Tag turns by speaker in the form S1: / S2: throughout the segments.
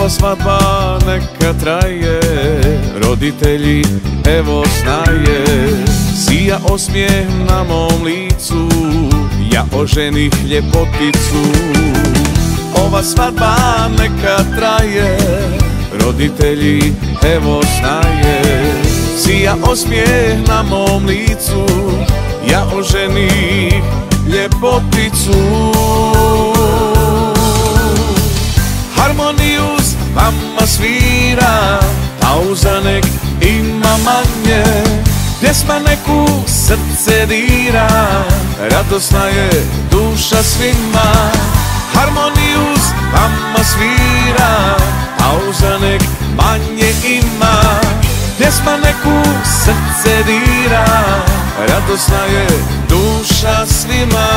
S1: ova svadba neka traje, roditelji evo znaje. Sija osmijeh na mom licu, ja oženih ljepoticu. Ova svadba neka traje, roditelji evo znaje. Sija osmijeh na mom licu, ja oženih ljepoticu. Harmoniju s vama svira, pauza nek ima manje, pjesma neku srce dira, radosna je duša svima. Harmoniju s vama svira, pauza nek manje ima, pjesma neku srce dira, radosna je duša svima.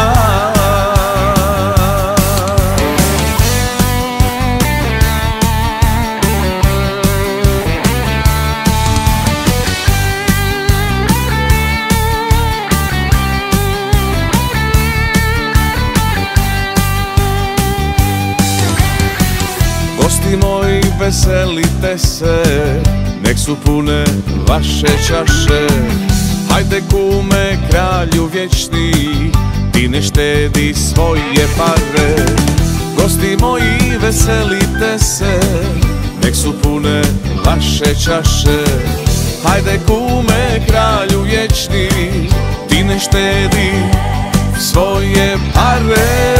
S1: Gosti moji, veselite se, nek su pune vaše čaše. Hajde kume, kralju vječni, ti ne štedi svoje pare. Gosti moji, veselite se, nek su pune vaše čaše. Hajde kume, kralju vječni, ti ne štedi svoje pare.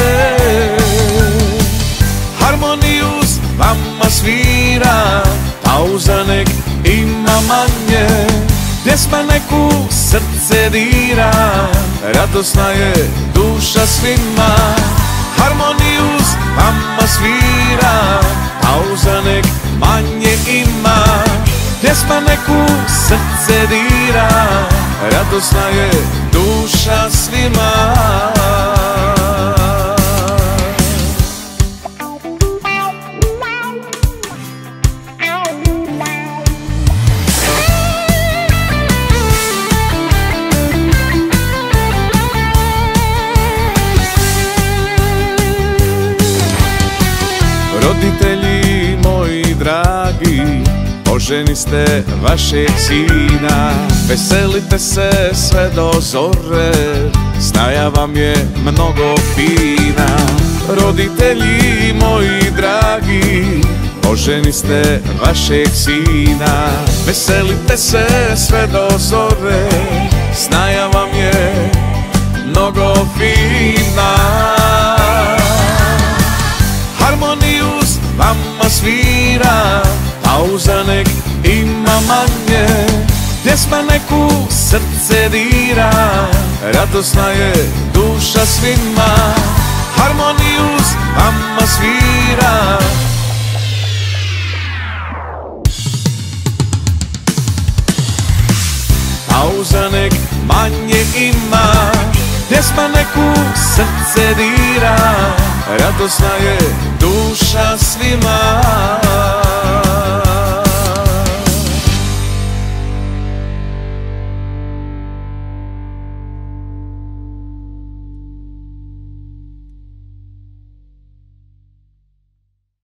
S1: Harmoniju s vama svira, pauza nek ima manje, pjesma neku srce dira, radosna je duša svima. Harmoniju s vama svira, pauza nek manje ima, pjesma neku srce dira, radosna je duša svima. Roditelji moji dragi, oženi ste vašeg sina. Veselite se sve do zore, snaja vam je mnogo fina. Roditelji moji dragi, oženi ste vašeg sina. Veselite se sve do zore, snaja vam je mnogo fina. Harmoniju s vama svira, pauza nek ima manje, pjesma neku srce dira, radosna je duša svima. Harmoniju s vama svira, pauza nek manje ima, pjesma neku srce dira, radosna je duša svima.